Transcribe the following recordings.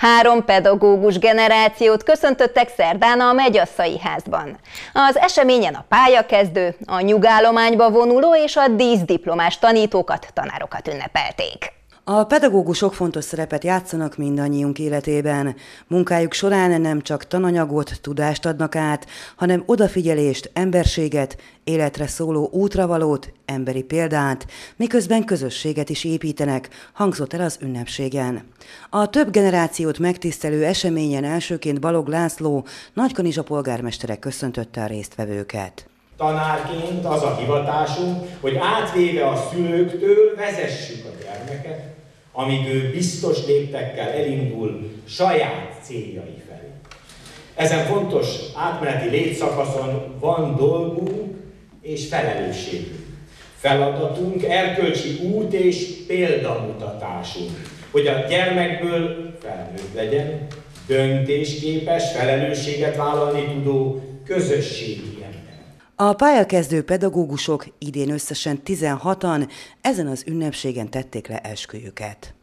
3 pedagógus generációt köszöntöttek szerdán a Megyasszai Házban. Az eseményen a pályakezdő, a nyugállományba vonuló és a díszdiplomás tanítókat, tanárokat ünnepelték. A pedagógusok fontos szerepet játszanak mindannyiunk életében. Munkájuk során nem csak tananyagot, tudást adnak át, hanem odafigyelést, emberséget, életre szóló útravalót, emberi példát, miközben közösséget is építenek, hangzott el az ünnepségen. A több generációt megtisztelő eseményen elsőként Balogh László, Nagykanizsa polgármestere köszöntötte a résztvevőket. Tanárként az a hivatásunk, hogy átvéve a szülőktől vezessük a gyermeket, amíg ő biztos léptekkel elindul saját céljai felé. Ezen fontos átmeneti létszakaszon van dolgunk és felelősségünk. Feladatunk, erkölcsi út és példamutatásunk, hogy a gyermekből felnőtt legyen, döntésképes, felelősséget vállalni tudó közösségi ember. A pályakezdő pedagógusok idén összesen 16-an ezen az ünnepségen tették le esküjüket.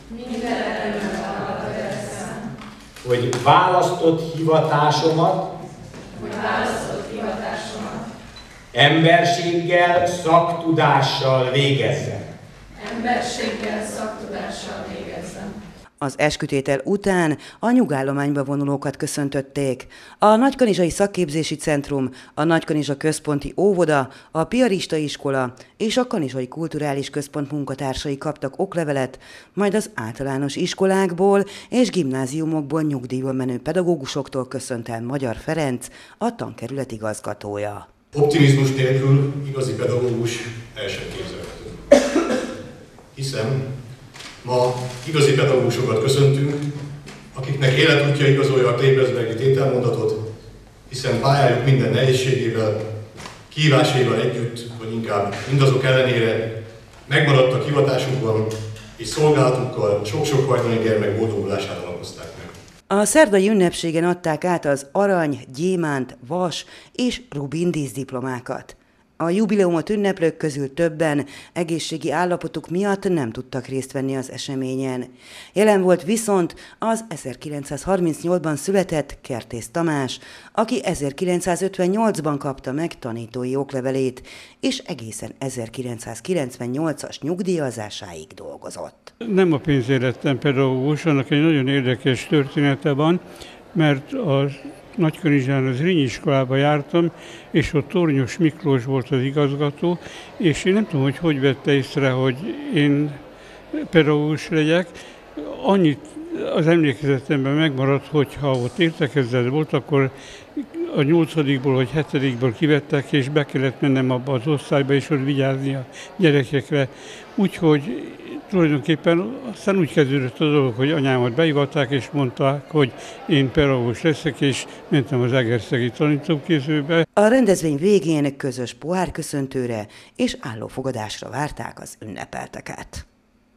Hogy választott hivatásomat, emberséggel, szaktudással végezzem. Az eskütétel után a nyugállományba vonulókat köszöntötték. A Nagykanizsai Szakképzési Centrum, a Nagykanizsa Központi Óvoda, a Piarista Iskola és a Kanizsai Kulturális Központ munkatársai kaptak oklevelet, majd az általános iskolákból és gimnáziumokból nyugdíjba menő pedagógusoktól köszönt el Magyar Ferenc, a tankerület igazgatója. Optimizmus nélkül igazi pedagógus el sem képzelhető. Hiszen ma igazi pedagógusokat köszöntünk, akiknek életútja igazolja a Klebersbergi tételmondatot, hiszen pályájuk minden nehézségével, kihívásaival együtt, vagy inkább mindazok ellenére megmaradtak hivatásukban, és szolgálatukkal sok-sok hajnali gyermek boldogulását alapozták meg. A szerdai ünnepségen adták át az arany, gyémánt, vas és rubin díszdiplomákat. A jubileumot ünneplők közül többen egészségi állapotuk miatt nem tudtak részt venni az eseményen. Jelen volt viszont az 1938-ban született Kertész Tamás, aki 1958-ban kapta meg tanítói oklevelét, és egészen 1998-as nyugdíjazásáig dolgozott. Nem a pénzért lettem pedagógus, annak egy nagyon érdekes története van, mert a Nagykanizsán az Zrínyi iskolába jártam, és ott Tornyos Miklós volt az igazgató, és én nem tudom, hogy vette észre, hogy én pedagógus legyek. Annyit az emlékezetemben megmaradt, hogy ha ott értekezlet volt, akkor a 8-ból vagy 7-ből kivettek, és be kellett mennem abba az osztályba, és ott vigyázni a gyerekekre. Úgyhogy tulajdonképpen aztán úgy kezdődött a dolog, hogy anyámat behivatták, és mondták, hogy én pedagógus leszek, és mentem az egerszegi tanítóképzőbe. A rendezvény végén közös pohárköszöntőre és állófogadásra várták az ünnepelteket.